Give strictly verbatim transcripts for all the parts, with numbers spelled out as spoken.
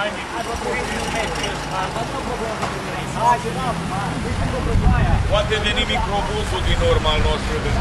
Poate veni microbusul din urma al nostru de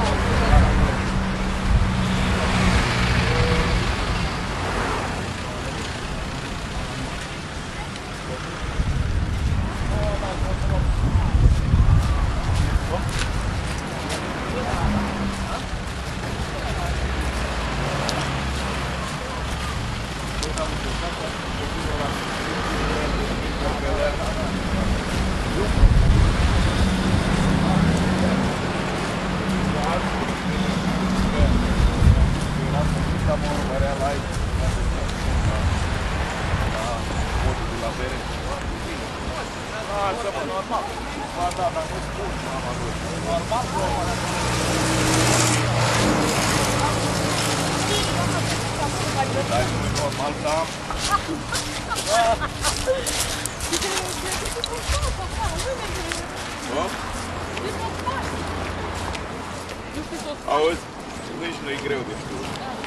Auzi, nici nu-i greu de știut.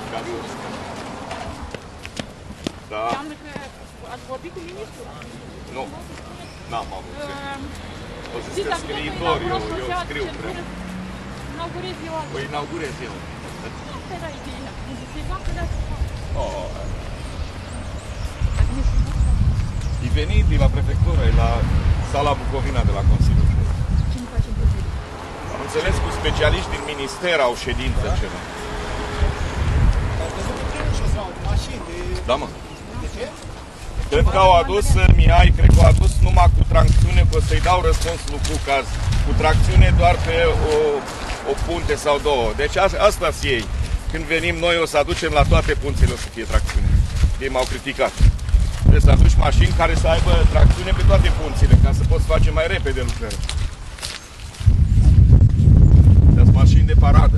Da. Înseamnă că ați vorbit cu ministrul? Nu, n-am avut. O să scrie scriitor, eu, eu scriu prea. Inaugurez eu altfel. Păi inaugurez eu. Asta era ideea. Se va că dați Oh. E venit, e la prefectură, e la sala Bucovina de la Consiliul Județean. Ce nu facem pe zi? Am înțeles cu specialiști din minister au ședință ceva. Da, mă. De ce? Cred că au adus, Mihai, cred că au adus numai cu tracțiune, că o să-i dau răspuns lui Cucaz. Cu tracțiune doar pe o, o punte sau două. Deci asta-s ei. Când venim noi o să aducem la toate punțile o să fie tracțiune. Ei m-au criticat. Trebuie să aduci mașini care să aibă tracțiune pe toate punțile, ca să poți face mai repede lucrări. Deci mașini de paradă.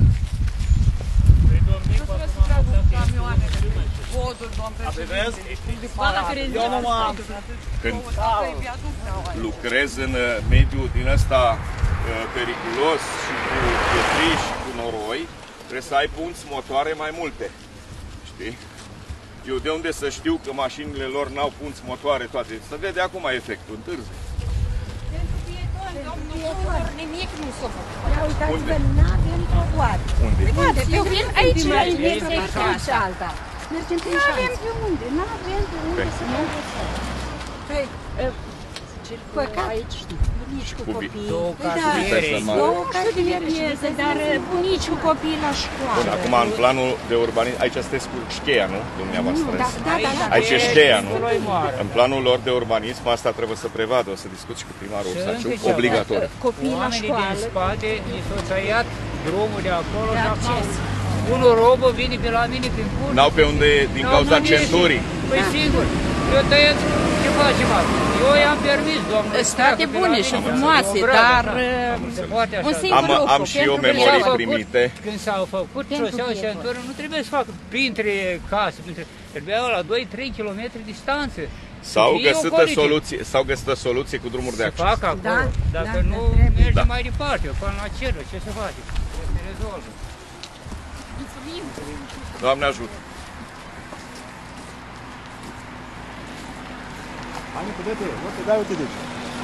Când lucrez în mediul din ăsta periculos și cu pietriș și cu noroi, trebuie să ai punți motoare mai multe. Știi? Eu de unde să știu că mașinile lor n-au punți motoare toate? Să vede acum efectul, întârzi. Pentru pietoni, domnul, nimic nu s-a făcut. Ia uitați-vă, n-avem trotuar. Unde? Eu vin aici, aici, aici, alta. Mergem pe n-avem de unde, n-avem de unde să ne învățăm. Păi, păcat, bunici cu copii. Două Da, cartiere. două cartiere, dar bunici cu copii la școală. Bun, acum în planul de urbanism, aici sunteți cu șcheia, nu? Dumneavoastră. Da, da, da, da. Aici e șcheia, nu? În planul lor de urbanism, asta trebuie să prevadă. O să discuți și cu primarul Ursaciu, obligatoriu. Copii la Oamenii din școală. spate ni s-au tăiat drumul de acolo și acum unul robă vine pe la mine prin curte. N-au pe unde, din cauza centurii. Păi sigur, eu tăiat, ce facem acum? Eu i-am permis, doamnă. State bune și frumoase, dar un singur Am, lucru. am și eu memorii primite. Când s-au făcut șoseaua și centură, nu trebuie să facă printre case, printre, trebuia la doi trei kilometri distanță. S-au Fie găsit ocolite. soluție, s-au găsit soluție cu drumuri de Se acces. fac acolo, Da, dacă da, nu da, trebuie. merge Da. mai departe, până la ceră, ce se face? Se rezolvă. Doamne ajută! Ani, dă-te, dă-te, dai, uite deci.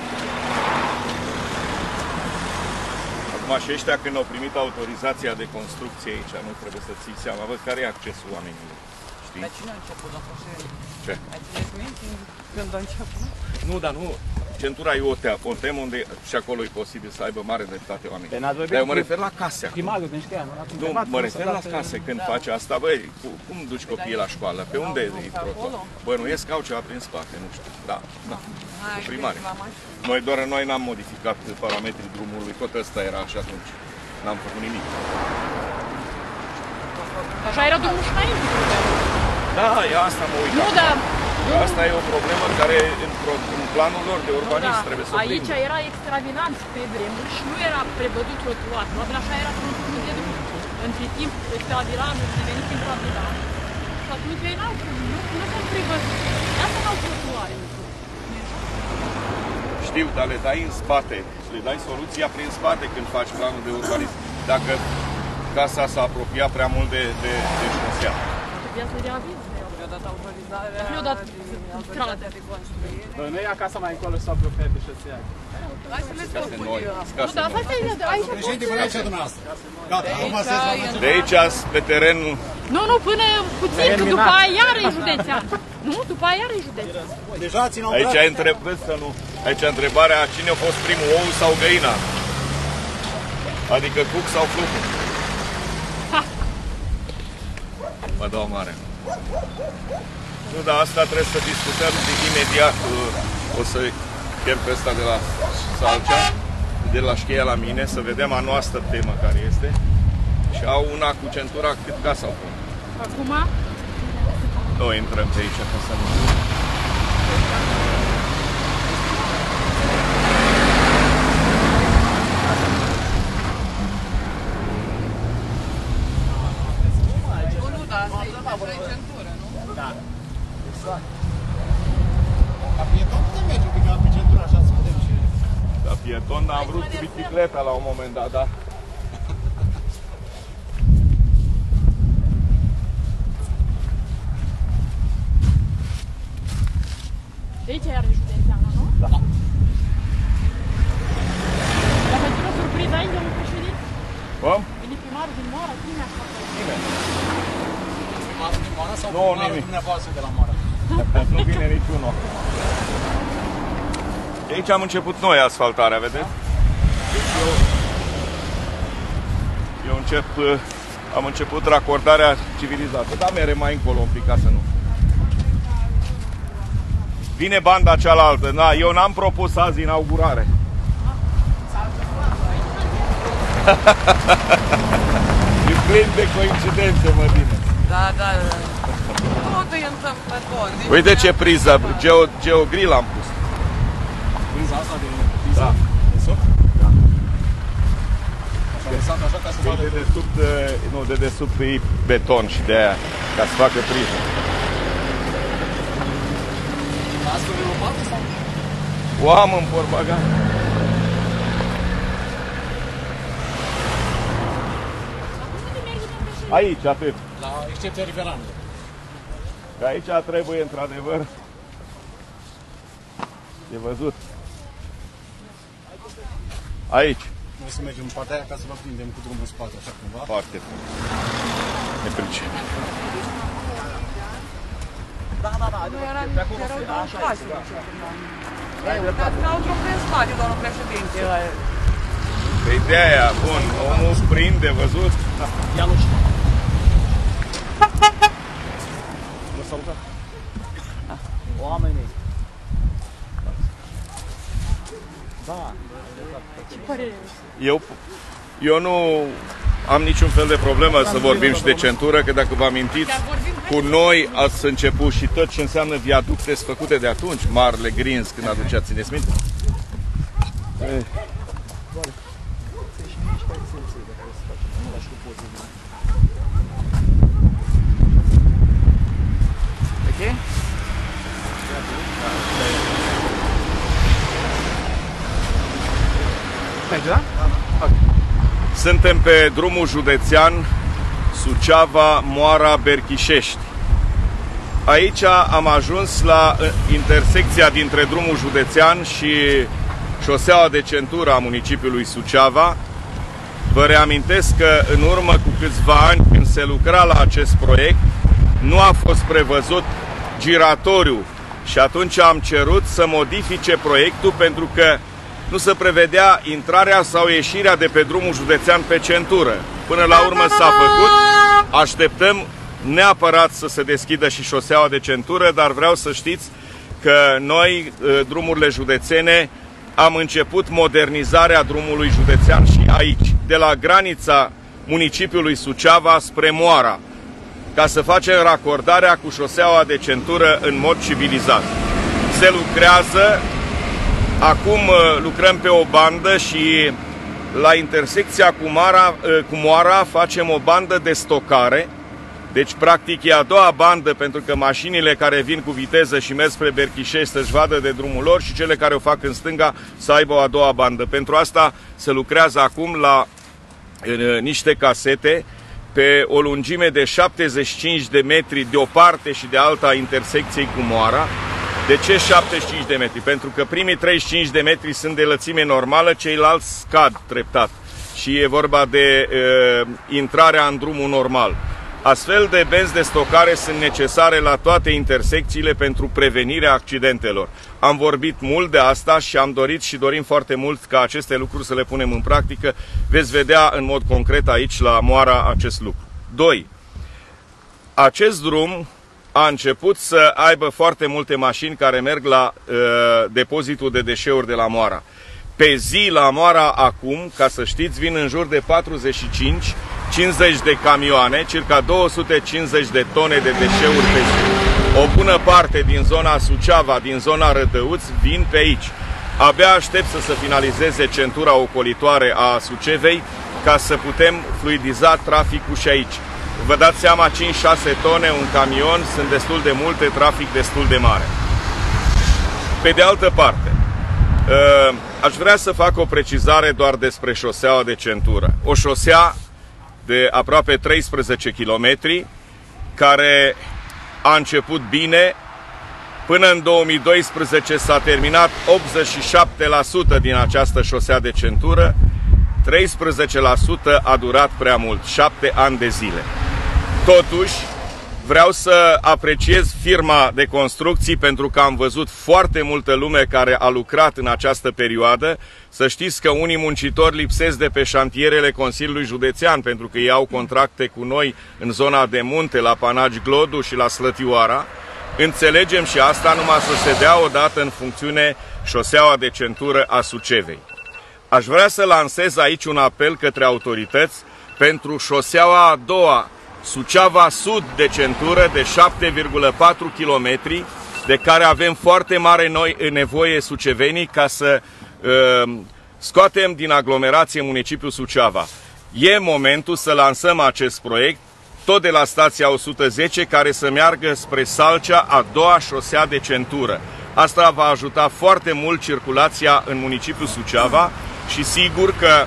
Acum și ăștia când au primit autorizația de construcție aici, nu trebuie să ții seama, văd care e accesul oamenilor. Știi? Dar cine a început, domnul Șeri? Ce? Ai ținut minte când a început? Nu, dar nu. Centura e o, te o temă unde și acolo e posibil să aibă mare dreptate oamenii. Pe n-ați vorbit Dar eu mă cu refer la case acum. primarul din șcheia, nu? Nu, mă refer la case. Când faci asta, băi, cu- cum duci copiii la școală? Pe unde e trotuar? Bănuiesc că au ceva prin spate, nu știu. Da, da. Cu primari. Noi doar noi n-am modificat parametrii drumului, tot ăsta era și atunci. N-am făcut nimic. Așa era drumul și înainte. Da, e asta mă uit. Nu, acum. dar Asta e o problemă care în, pro- în planul lor de urbanism da, trebuie să o aici prindă. era extravinant pe vremuri și nu era prevăzut trotuar. Probabil așa era frontul de drum. Între timp, extravilanul a devenit intravilan. Și atunci ei n-au nu, nu s-au prevăzut. De asta n-au trotuare. Știu, dar le dai în spate, le dai soluția prin spate când faci planul de urbanism. Dacă casa s-a apropiat prea mult de, de, de șosea. Trebuia să reaviz. Le-au dat stradă. Nu e acasă mai încolo sau apropiat de șosea? Hai să le Case noi, Nu, case dar noi. asta e aici. Președinte, până aici dumneavoastră. Gata, acum să De aici, pe terenul, Nu, nu, până puțin, că după aia iară e județean. Nu, după aia iară e județean. deja țin aici e întrebarea să nu. Aici e întrebarea cine a fost primul, ou sau găina. Adică cuc sau flucul. Mă dau mare. Nu, dar asta trebuie să discutăm imediat. O să chem pe ăsta de la Salcea, de la Șcheia la mine, să vedem a noastră temă care este. Și au una cu centura cât casa au fost. Acum, Nu intrăm pe aici, ca să nu... Nu, nu, dar asta e asta e centură, nu? Da. Exact. La pieton putem merge un pic la centură așa să vedem și... La pieton, dar am vrut cu bicicleta la un moment dat, da. de aici iară e județeană, nu? Da. Dar pentru o surpriză aici, domnul președinte? Cum? Vine primarul din Moara, cine a făcut? Primarul din Moara sau Nu, primarul nimic. dumneavoastră de la Moara? Nu vine niciunul. De aici am început noi asfaltarea, vedeți? Deci eu, eu încep, am început racordarea civilizată, dar mere mai încolo un pic, ca să nu. Vine banda cealaltă, da, eu n-am propus azi inaugurare. E plin de coincidențe, mă bine. Da, da, da. Totul e în beton. Uite ce priză, geo, geogrill am pus. Priza asta de priza Da. de sub? Da. Așa lăsat așa ca să vadă... De desubt, nu, de desubt e beton și de aia, ca să facă priză. Astfel de lopată sau? O am în portbagaj. Aici, atât. La excepția riveranului. Că aici trebuie, într-adevăr, de văzut. Aici. Noi să mergem în partea aia ca să vă prindem cu drumul în spate, așa cumva. Foarte bun. Ne pricep. Nu era erau două spații. Dar n-au drum prin spate, domnul președinte. Păi de aia, bun, omul prinde, văzut? Ia nu știu. Vă salutat. Oamenii. Da. Ce părere? Eu, eu nu am niciun fel de problemă să vorbim și de centură, că dacă vă amintiți, cu noi ați început și tot ce înseamnă viaducte sunt făcute de atunci, Marle Grins, când aduceați, țineți minte? Eh. Ok? Merge, da? Suntem pe drumul județean Suceava-Moara-Berchișești. Aici am ajuns la intersecția dintre drumul județean și șoseaua de centură a municipiului Suceava. Vă reamintesc că în urmă cu câțiva ani, când se lucra la acest proiect, nu a fost prevăzut giratoriu și atunci am cerut să modifice proiectul pentru că nu se prevedea intrarea sau ieșirea de pe drumul județean pe centură. Până la urmă s-a făcut. Așteptăm neapărat să se deschidă și șoseaua de centură, dar vreau să știți că noi, drumurile județene, am început modernizarea drumului județean și aici, de la granița municipiului Suceava spre Moara, ca să facem racordarea cu șoseaua de centură în mod civilizat. Se lucrează, acum lucrăm pe o bandă și la intersecția cu, Mara, cu Moara facem o bandă de stocare. Deci, practic, e a doua bandă pentru că mașinile care vin cu viteză și merg spre Berchișești să-și vadă de drumul lor și cele care o fac în stânga să aibă o a doua bandă. Pentru asta se lucrează acum la uh, niște casete pe o lungime de șaptezeci și cinci de metri de o parte și de alta a intersecției cu moara. De ce șaptezeci și cinci de metri? Pentru că primii treizeci și cinci de metri sunt de lățime normală, ceilalți scad treptat și e vorba de uh, intrarea în drumul normal. Astfel de benzi de stocare sunt necesare la toate intersecțiile pentru prevenirea accidentelor. Am vorbit mult de asta și am dorit și dorim foarte mult ca aceste lucruri să le punem în practică. Veți vedea în mod concret aici la Moara acest lucru. doi. Acest drum a început să aibă foarte multe mașini care merg la uh, depozitul de deșeuri de la Moara. Pe zi la Moara acum, ca să știți, vin în jur de patruzeci și cinci cincizeci de camioane, circa două sute cincizeci de tone de deșeuri pe zi. O bună parte din zona Suceava, din zona Rădăuți, vin pe aici. Abia aștept să se finalizeze centura ocolitoare a Sucevei ca să putem fluidiza traficul și aici. Vă dați seama, cinci șase tone un camion sunt destul de multe, trafic destul de mare. Pe de altă parte, aș vrea să fac o precizare doar despre șoseaua de centură. O șosea de aproape treisprezece kilometri, care a început bine. Până în două mii doisprezece s-a terminat optzeci și șapte la sută din această șosea de centură, treisprezece la sută a durat prea mult, șapte ani de zile. Totuși, vreau să apreciez firma de construcții pentru că am văzut foarte multă lume care a lucrat în această perioadă. Să știți că unii muncitori lipsesc de pe șantierele Consiliului Județean pentru că ei au contracte cu noi în zona de munte, la Panagi Glodu și la Slătioara. Înțelegem și asta, numai să se dea odată în funcțiune șoseaua de centură a Sucevei. Aș vrea să lansez aici un apel către autorități pentru șoseaua a doua, Suceava Sud de centură de șapte virgulă patru kilometri, de care avem foarte mare noi nevoie sucevenii ca să uh, scoatem din aglomerație municipiul Suceava. E momentul să lansăm acest proiect, tot de la stația o sută zece, care să meargă spre Salcea, a doua șosea de centură. Asta va ajuta foarte mult circulația în municipiul Suceava și sigur că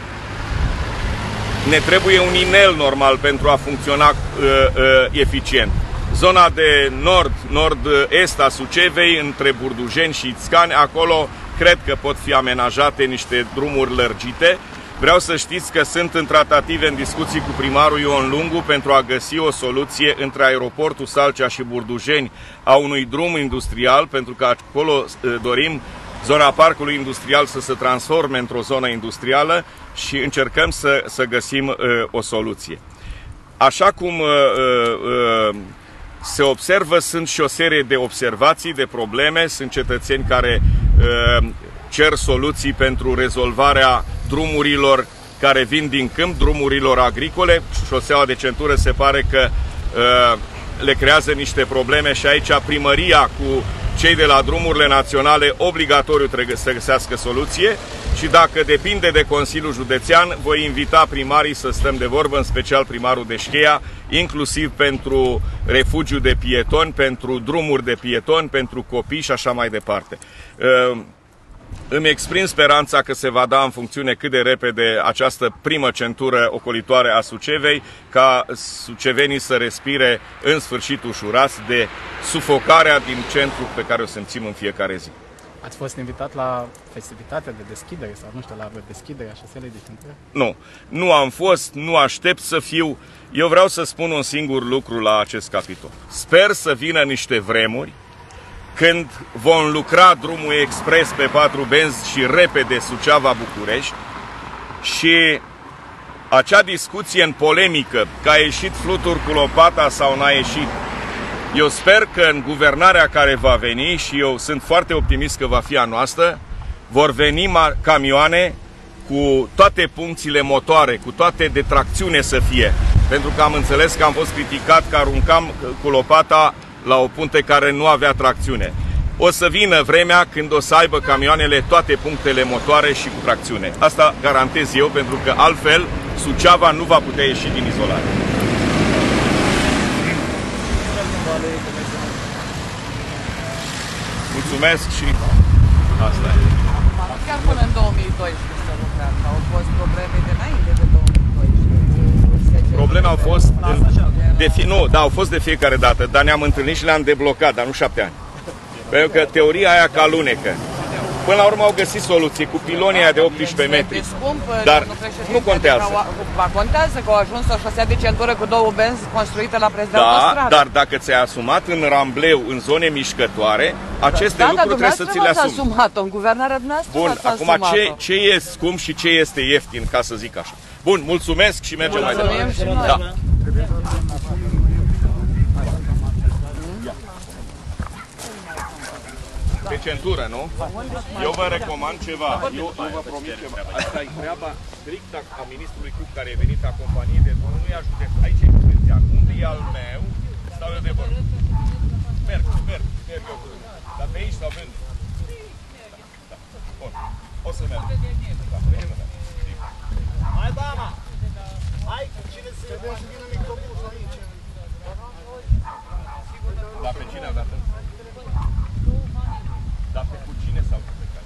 ne trebuie un inel normal pentru a funcționa uh, uh, eficient. Zona de nord, nord-est a Sucevei, între Burdujeni și Ițcani, acolo cred că pot fi amenajate niște drumuri lărgite. Vreau să știți că sunt în tratative, în discuții cu primarul Ion Lungu pentru a găsi o soluție între aeroportul Salcea și Burdujeni a unui drum industrial, pentru că acolo dorim zona parcului industrial să se transforme într-o zonă industrială și încercăm să, să găsim uh, o soluție. Așa cum uh, uh, se observă, sunt și o serie de observații, de probleme, sunt cetățeni care uh, cer soluții pentru rezolvarea drumurilor care vin din câmp, drumurilor agricole. Șoseaua de centură se pare că uh, le creează niște probleme și aici primăria cu cei de la drumurile naționale obligatoriu trebuie să găsească soluție și dacă depinde de Consiliul Județean, voi invita primarii să stăm de vorbă, în special primarul Deșcheia, inclusiv pentru refugiu de pietoni, pentru drumuri de pietoni, pentru copii și așa mai departe. Uh, Îmi exprim speranța că se va da în funcțiune cât de repede această primă centură ocolitoare a Sucevei, ca sucevenii să respire în sfârșit ușurați de sufocarea din centru pe care o simțim în fiecare zi. Ați fost invitat la festivitatea de deschidere sau nu știu, la deschiderea șoselei de centură? Nu, nu am fost, nu aștept să fiu. Eu vreau să spun un singur lucru la acest capitol. Sper să vină niște vremuri când vom lucra drumul expres pe patru benzi și repede Suceava-București și acea discuție în polemică, că a ieșit flutur cu lopata sau n-a ieșit, eu sper că în guvernarea care va veni, și eu sunt foarte optimist că va fi a noastră, vor veni camioane cu toate puncțiile motoare, cu toate de tracțiune să fie, pentru că am înțeles că am fost criticat că aruncam cu lopata la o punte care nu avea tracțiune. O să vină vremea când o să aibă camioanele toate punctele motoare și cu tracțiune. Asta garantez eu, pentru că altfel Suceava nu va putea ieși din izolare. Mulțumesc și asta e. Chiar până în două mii doisprezece lucrează. Au fost probleme de înainte de două mii doisprezece. probleme au fost de fi, nu, da, au fost de fiecare dată, dar ne-am întâlnit și le-am deblocat, dar nu șapte ani. Pentru că teoria aia că alunecă. Până la urmă au găsit soluție cu pilonii aia de optsprezece metri. Dar nu contează. Ba contează că au ajuns o șosea de centură cu două benzi construite la preț de autostradă. Da, dar dacă ți-ai asumat în rambleu, în zone mișcătoare, aceste da, lucruri trebuie să ți le asumi. asumat-o, în guvernarea dumneavoastră. Bun, acum ce, ce e scump și ce este ieftin, ca să zic așa. Bun, mulțumesc și mergem mai departe. Da. De centură, nu? Eu vă recomand ceva. Eu, eu vă promit ceva. Asta e treaba strictă a ministrului Cuc, care e venit a companiei de drum. Nu i-a judecat. Aici e județean. Unde e al meu, stau eu de vorbă. Merg, merg, merg eu. Dar pe aici, la vând. Da. Bun. O să merg. Da, o să merg. Hai, dama! Hai, cine se trebuie să vină microbusul aici? Dar pe cine a dat? Dar pe cu cine s-au plecat?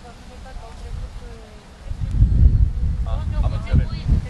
Am înțeles.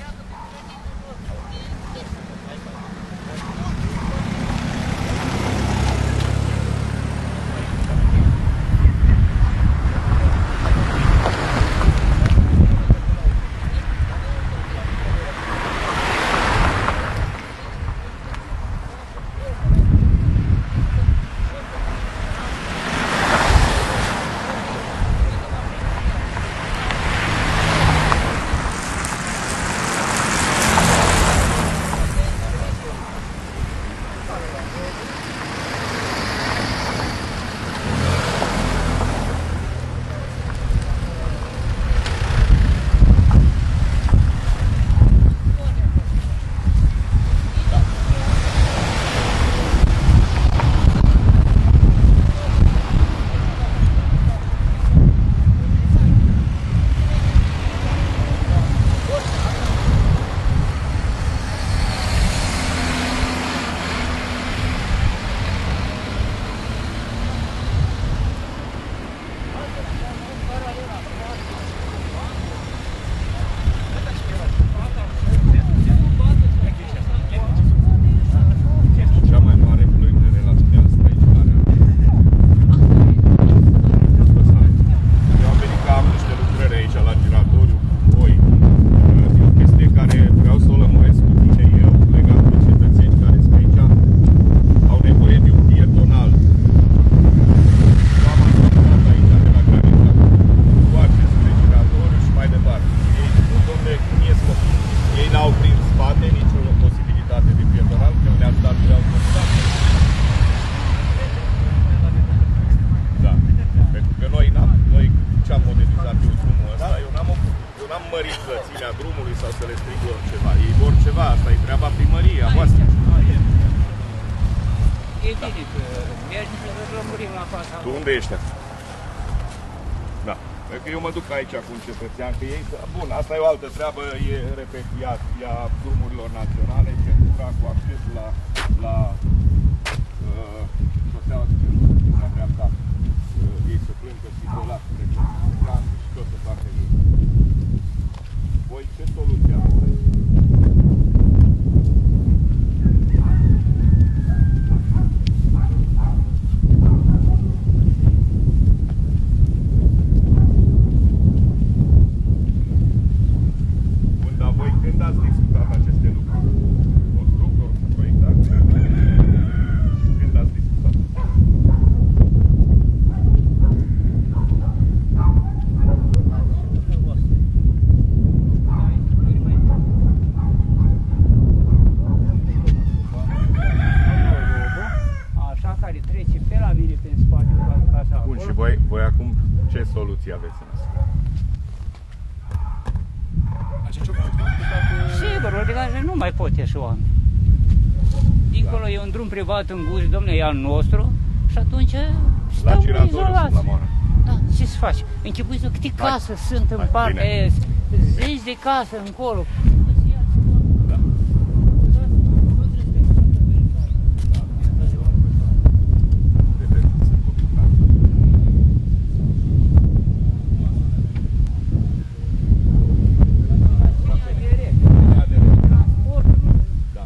Tu unde ești? Da. Că eu mă duc aici cu un cetățean, că ei... Bun, asta e o altă treabă, e, repet, ea, ea drumurilor naționale, centura cu accesul la, la uh, șoseaua de centură, la dreapta, uh, ei să plângă și izolat, trece, și tot să facă ei. Voi ce soluție aveți aici? Soluții aveți în asta? Sigur, adică nu mai pot ieși oameni. Dincolo da. E un drum privat în Guj, domne, e al nostru și atunci stăm izolați. Da, ce să faci? Închipuiți-vă câte case sunt în partea aia, zeci de case încolo. Da.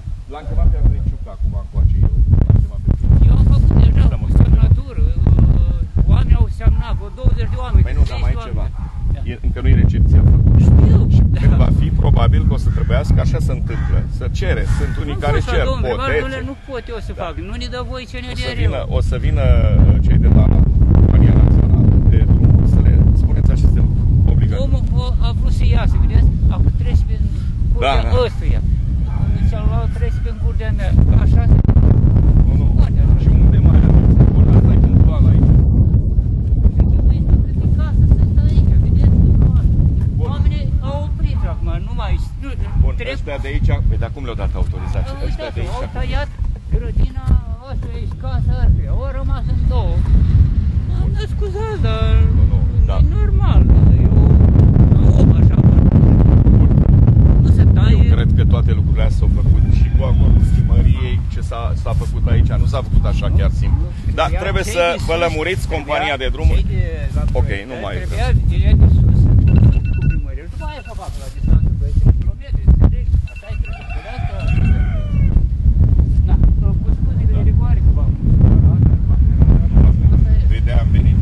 întâmplă? Să cere. Sunt unii Am care fost la cer domnul primar, potețe. domnule, nu pot eu să Da. fac, nu ne dă voi ce ne O să dă vină, eu. o să vină cei de la Compania Națională de Drum să le spuneți aceste lucruri. Obligatoriu. Omul o- a vrut să iasă, vedeți? Acum trece pe curtea Da, da. ăstuia. Cealaltă trece pe curtea mea. Așa se... Nu, nu. Poate așa. Și unde mai aveți? Bun, asta e punctual aici. Închipuiți că câte casă sunt aici, vedeți? Bun. Oamenii au oprit acum, nu mai... Nu, Bun, trebuie... ăstea de aici, păi de acum le-au dat autorizație. Ăstea de Uitați, au aici. tăiat grădina asta, aici, casa asta, au rămas în două. Am dat scuzați, dar Nu, nu, da. e normal, da, eu om așa, bă. Nu se taie. Eu cred că toate lucrurile astea s-au făcut și cu acordul primăriei, ce s-a, s-a făcut aici, nu s-a făcut așa chiar simplu. Dar Trebuia trebuie cei să de vă sus, lămuriți trebuia compania de drumuri. cei de la Ok, proiect, nu mai trebuia direct de sus cu primărie. După aia fac acolo la distanță de trei kilometri, înțelegi? Așa e, trebuie să de asta. Da, cu scuzele de rigoare că v-am asta e. Păi de-aia am venit.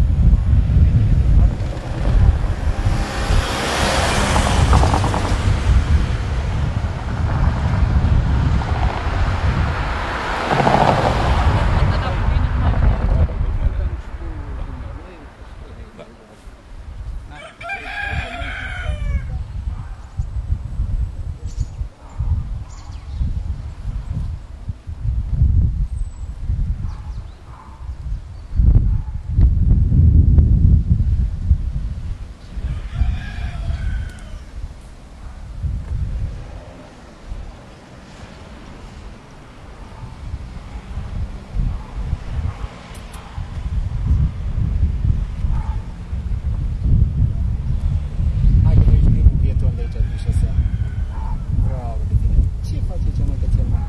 Hai că treci primul pieton de aici, din șosea. Bravo de tine. Ce face cel mai cățel, mă?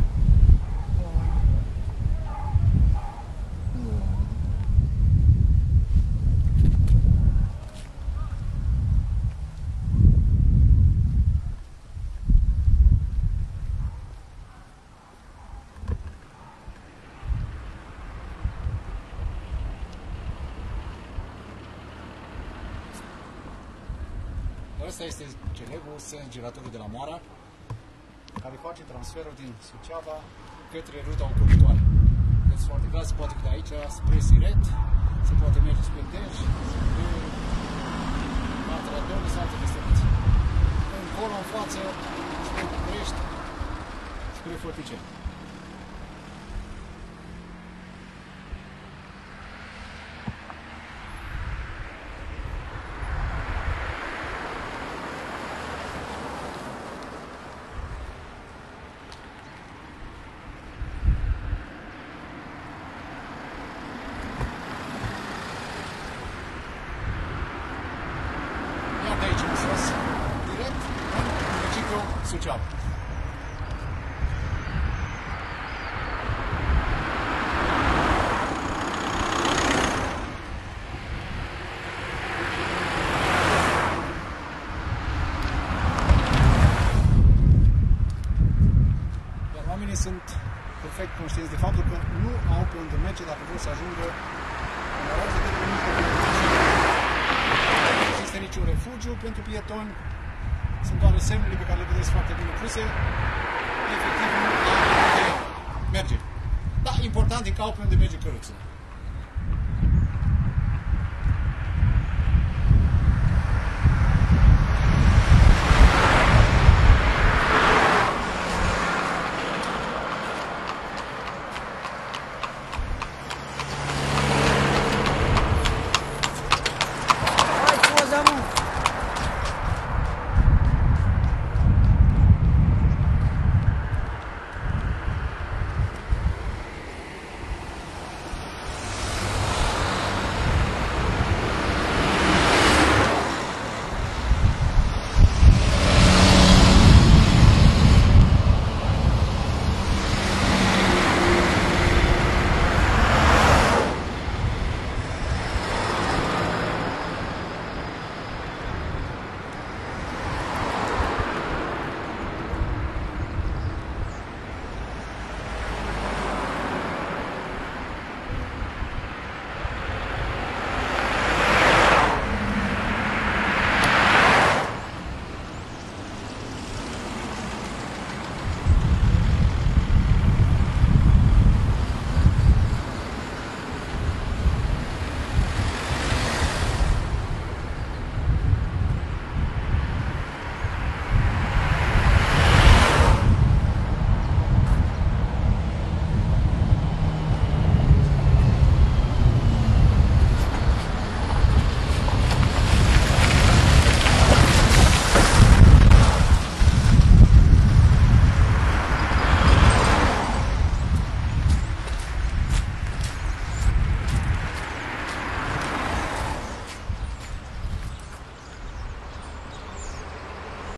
Ăsta este celebrul sens giratoriu de la Moara, care face transferul din Suceava către ruta ocolitoare. Deci foarte clar, se poate de aici spre Siret, se poate merge spre Dej, spre Matera Dăune sau alte destinații. Încolo, în față, spre București, spre Făticeni. Iar de aici în sus, direct, în municipiul Suceava. Iar oamenii sunt perfect conștienți de faptul că nu au pe unde merge dacă vor să ajungă în oraș de nu există niciun refugiu pentru pietoni, sunt doar semnele pe care le vedeți foarte bine puse, efectiv nu au unde merge. Da, important e că au pe unde merge căruțele.